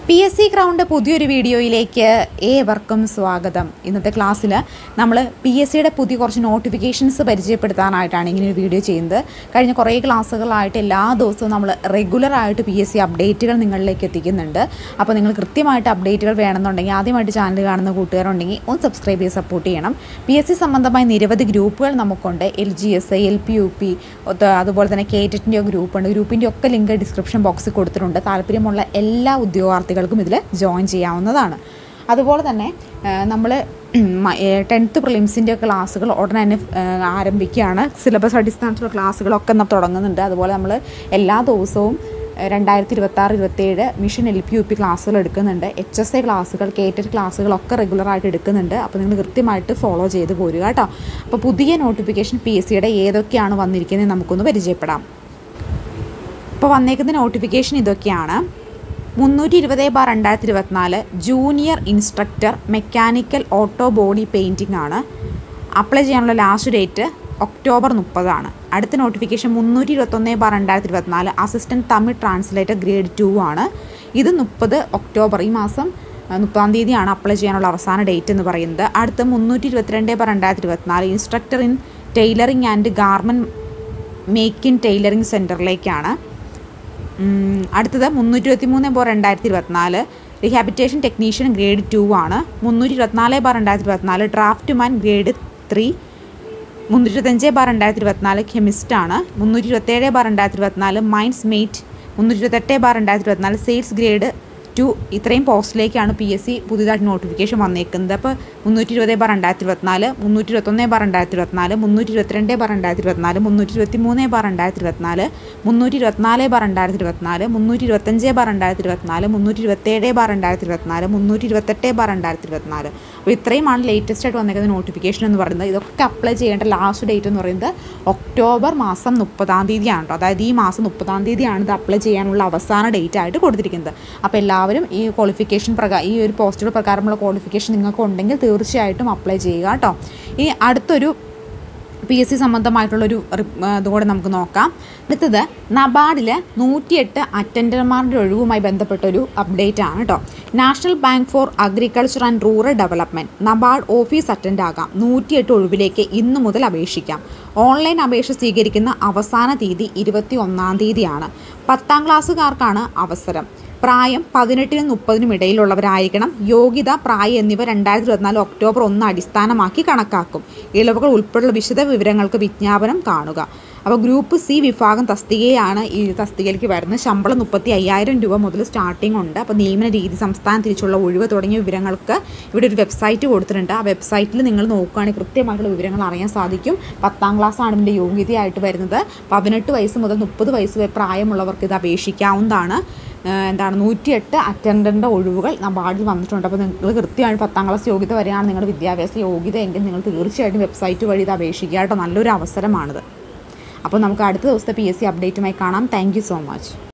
PSC crowned പുതിയൊരു വീഡിയോയിലേക്ക് ഏവർക്കും സ്വാഗതം. ഇന്നത്തെ ക്ലാസ്സിൽ നമ്മൾ PSCയുടെ പുതിയ കുറച്ച് നോട്ടിഫിക്കേഷൻസ് പരിചയപ്പെടുത്താനായിട്ടാണ് ഇങ്ങനെ ഒരു വീഡിയോ ചെയ്യുന്നത്. കഴിഞ്ഞ കുറേ ക്ലാസ്സുകളായിട്ട് എല്ലാ ദിവസവും നമ്മൾ റെഗുലറായിട്ട് PSC അപ്ഡേറ്റുകൾ നിങ്ങളിലേക്ക് എത്തിക്കുന്നുണ്ട്. അപ്പോൾ നിങ്ങൾ കൃത്യമായിട്ട് അപ്ഡേറ്റുകൾ വേണമെന്നുണ്ടെങ്കിൽ ആദ്യമായിട്ട് ചാനൽ കാണുന്ന കൂട്ടുകാരുണ്ടെങ്കിൽ ഒന്ന് സബ്സ്ക്രൈബ് ചെയ്ത് സപ്പോർട്ട് ചെയ്യണം. PSC സംബന്ധമായ നിരവധി ഗ്രൂപ്പുകൾ നമുക്കുണ്ട്. LGS, LPUP, അതുപോലെ തന്നെ KTETൻ്റെ ഗ്രൂപ്പുണ്ട്. ഗ്രൂപ്പിൻ്റെ ഒക്കെ ലിങ്ക് ഡിസ്ക്രിപ്ഷൻ ബോക്സിൽ കൊടുത്തിട്ടുണ്ട്. താല്പര്യമുള്ള എല്ലാ ഉദ്യോഗാർത്ഥികൾക്കും ഇതിൽ ജോയിൻ ചെയ്യാവുന്നതാണ്. അതുപോലെ തന്നെ നമ്മൾ 10th പ്രിലിംസിൻ്റെ ക്ലാസ്സുകൾ ഉടനെ തന്നെ ആരംഭിക്കുകയാണ്. സിലബസ് അടിസ്ഥാനത്തിലുള്ള ക്ലാസ്സുകളൊക്കെ തുടങ്ങുന്നുണ്ട്. അതുപോലെ നമ്മൾ എല്ലാ ദിവസവും 2026-27 മിഷൻ LPUP ക്ലാസ്സുകൾ എടുക്കുന്നുണ്ട്. HSA ക്ലാസ്സുകൾ, KTET ക്ലാസ്സുകളൊക്കെ റെഗുലറായിട്ട് എടുക്കുന്നുണ്ട്. അപ്പോൾ നിങ്ങൾ കൃത്യമായിട്ട് ഫോളോ ചെയ്ത് പോരുക കേട്ടോ. അപ്പോൾ പുതിയ നോട്ടിഫിക്കേഷൻ PSCയുടെ ഏതൊക്കെയാണ് വന്നിരിക്കുന്നത് നമുക്കൊന്ന് പരിചയപ്പെടാം. ഇപ്പോൾ വന്നേക്കുന്ന നോട്ടിഫിക്കേഷൻ ഇതൊക്കെയാണ്. 320/2024 junior instructor mechanical auto body painting ആണ്. അപ്ലൈ ചെയ്യാനുള്ള ലാസ്റ്റ് ഡേറ്റ് ഒക്ടോബർ 30 അടുത്ത notification 321/2024 assistant Tamil translator grade 2 ആണ്. ഇത് 30 ഒക്ടോബർ, ഈ മാസം 30 തീയതിയാണ് അപ്ലൈ ചെയ്യാനുള്ള അവസാന ഡേറ്റ് എന്ന് പറയുന്നത്. അടുത്ത 322/2024 instructor in tailoring and garment make in tailoring സെൻറ്ററിലേക്കാണ്. അടുത്തത് 323/2024 റിഹാബിറ്റേഷൻ ടെക്നീഷ്യൻ ഗ്രേഡ് 2 ആണ്. 324/2024 ഡ്രാഫ്റ്റ്മാൻ ഗ്രേഡ് 3. 325/2024 കെമിസ്റ്റ് ആണ്. 327/2024 മൈൻസ് മേറ്റ്. 328/2024 sales grade 2. ഇത്രയും പോസ്റ്റിലേക്കാണ് PSC പുതിയതായിട്ട് നോട്ടിഫിക്കേഷൻ വന്നേക്കുന്നത്. അപ്പോൾ 320/2024, 321/2024, 322/2024, 323/2024, 324/2024, 325/2024, 327/2024, 328/2024. അപ്പോൾ ഇത്രയുമാണ് ലേറ്റസ്റ്റ് ആയിട്ട് വന്നേക്കുന്ന നോട്ടിഫിക്കേഷൻ എന്ന് പറയുന്നത്. ഇതൊക്കെ അപ്ലൈ ചെയ്യേണ്ട ലാസ്റ്റ് ഡേറ്റ് എന്ന് പറയുന്നത് ഒക്ടോബർ മാസം 30 തീയതിയാണ് കേട്ടോ. അതായത് ഈ മാസം 30 തീയതിയാണ് ഇത് അപ്ലൈ ചെയ്യാനുള്ള അവസാന ഡേറ്റ് ആയിട്ട് കൊടുത്തിരിക്കുന്നത്. അപ്പോൾ എല്ലാവരും ഈ ക്വാളിഫിക്കേഷൻ ഈ ഒരു പോസ്റ്റുകൾ പ്രകാരമുള്ള ക്വാളിഫിക്കേഷൻ നിങ്ങൾക്ക് ഉണ്ടെങ്കിൽ തീർച്ചയായിട്ടും അപ്ലൈ ചെയ്യുക കേട്ടോ. ഇനി അടുത്തൊരു PSC സംബന്ധമായിട്ടുള്ളൊരു ഇതുകൂടെ നമുക്ക് നോക്കാം. അടുത്തത് നബാർഡിൽ 108 അറ്റൻഡർമാരുടെ ഒഴിവുമായി ബന്ധപ്പെട്ടൊരു അപ്ഡേറ്റ് ആണ് കേട്ടോ. National bank for agriculture and rural development NABARD office attend ആകാം. 108 ഒഴിവിലേക്ക് ഇന്നു മുതൽ അപേക്ഷിക്കാം. ഓൺലൈൻ അപേക്ഷ സ്വീകരിക്കുന്ന അവസാന തീയതി 21 തീയതിയാണ്. 10ാം ക്ലാസ്സുകാർക്കാണ് അവസരം. പ്രായം 18-നും 30-നും ഇടയിലുള്ളവരായിരിക്കണം. യോഗ്യത, പ്രായം എന്നിവ 2024 ഒക്ടോബർ 1 അടിസ്ഥാനമാക്കി കണക്കാക്കും. ഇളവുകൾ ഉൾപ്പെടെയുള്ള വിശദ വിവരങ്ങൾക്ക് വിജ്ഞാപനം കാണുക. അപ്പോൾ ഗ്രൂപ്പ് C വിഭാഗം തസ്തികയാണ് ഈ തസ്തികയിലേക്ക് വരുന്നത്. ശമ്പളം 35,000 രൂപ മുതൽ സ്റ്റാർട്ടിംഗ് ഉണ്ട്. അപ്പോൾ നിയമന രീതി, സംസ്ഥാനം തിരിച്ചുള്ള ഒഴിവ് തുടങ്ങിയ വിവരങ്ങൾക്ക് ഇവിടെ ഒരു വെബ്സൈറ്റ് കൊടുത്തിട്ടുണ്ട്. ആ വെബ്സൈറ്റിൽ നിങ്ങൾ നോക്കുകയാണെങ്കിൽ കൃത്യമായിട്ടുള്ള വിവരങ്ങൾ അറിയാൻ സാധിക്കും. 10ാം ക്ലാസ്സാണ് ഇതിൻ്റെ യോഗ്യതയായിട്ട് വരുന്നത്. 18 വയസ്സ് മുതൽ 30 വയസ്സ് വരെ പ്രായമുള്ളവർക്ക് ഇത് അപേക്ഷിക്കാവുന്നതാണ്. 108 അറ്റൻഡറിൻ്റെ ഒഴിവുകൾ നബാർഡിൽ വന്നിട്ടുണ്ട്. അപ്പോൾ നിങ്ങൾ കൃത്യമായിട്ട് 10ാം ക്ലാസ് യോഗ്യത വരെയാണ് നിങ്ങളുടെ വിദ്യാഭ്യാസ യോഗ്യത എങ്കിൽ നിങ്ങൾ തീർച്ചയായിട്ടും വെബ്സൈറ്റ് വഴി ഇത് അപേക്ഷിക്കുക കേട്ടോ. നല്ലൊരു അവസരമാണിത്. അപ്പോൾ നമുക്ക് അടുത്ത ദിവസത്തെ PSC അപ്ഡേറ്റുമായി കാണാം. Thank you so much.